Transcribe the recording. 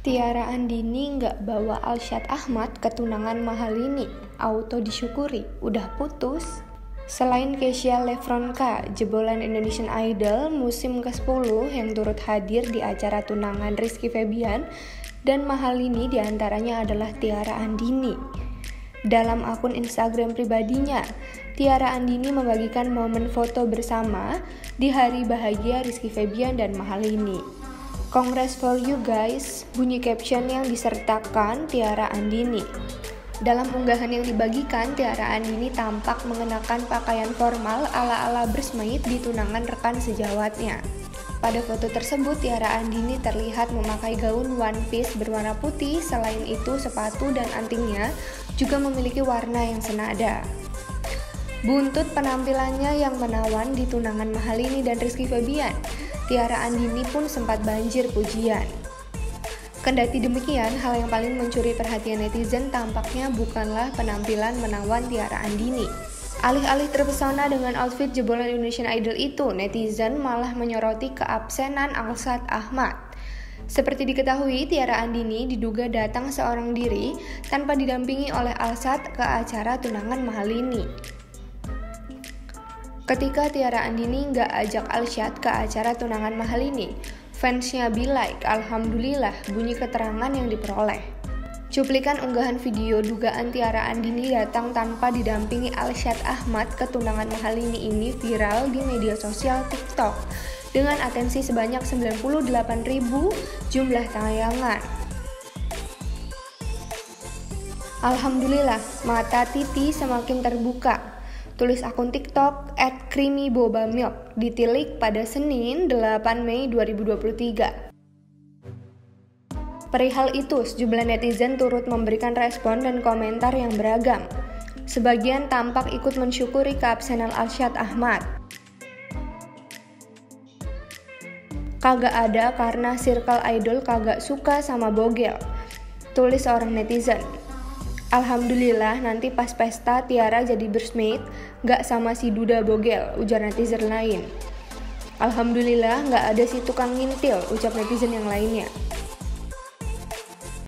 Tiara Andini nggak bawa Alsyad Ahmad ke tunangan Mahalini, auto disyukuri, udah putus. Selain Kesha Lefronka, jebolan Indonesian Idol musim ke-10 yang turut hadir di acara tunangan Rizky Febian dan Mahalini diantaranya adalah Tiara Andini. Dalam akun Instagram pribadinya, Tiara Andini membagikan momen foto bersama di hari bahagia Rizky Febian dan Mahalini. Congrats for you guys, bunyi caption yang disertakan Tiara Andini. Dalam unggahan yang dibagikan, Tiara Andini tampak mengenakan pakaian formal ala-ala bridesmaid di tunangan rekan sejawatnya. Pada foto tersebut, Tiara Andini terlihat memakai gaun one piece berwarna putih. Selain itu, sepatu dan antingnya juga memiliki warna yang senada. Buntut penampilannya yang menawan di tunangan Mahalini dan Rizky Febian, Tiara Andini pun sempat banjir pujian. Kendati demikian, hal yang paling mencuri perhatian netizen tampaknya bukanlah penampilan menawan Tiara Andini. Alih-alih terpesona dengan outfit jebolan Indonesian Idol itu, netizen malah menyoroti keabsenan Alsyad Ahmad. Seperti diketahui, Tiara Andini diduga datang seorang diri tanpa didampingi oleh Alsyad ke acara tunangan Mahalini. Ketika Tiara Andini nggak ajak Alsyad ke acara tunangan Mahalini, fansnya be like, alhamdulillah, bunyi keterangan yang diperoleh. Cuplikan unggahan video dugaan Tiara Andini datang tanpa didampingi Alsyad Ahmad ke tunangan Mahalini ini viral di media sosial TikTok dengan atensi sebanyak 98.000 jumlah tayangan. Alhamdulillah, mata Titi semakin terbuka. Tulis akun TikTok @creamybobamilk ditilik pada Senin 8 Mei 2023. Perihal itu, sejumlah netizen turut memberikan respon dan komentar yang beragam. Sebagian tampak ikut mensyukuri keabsenan Alsyad Ahmad. Kagak ada karena circle idol kagak suka sama bogel, tulis seorang netizen. Alhamdulillah nanti pas pesta Tiara jadi bridesmaid, gak sama si Duda bogel, ujar netizen lain. Alhamdulillah gak ada si tukang ngintil, ucap netizen yang lainnya.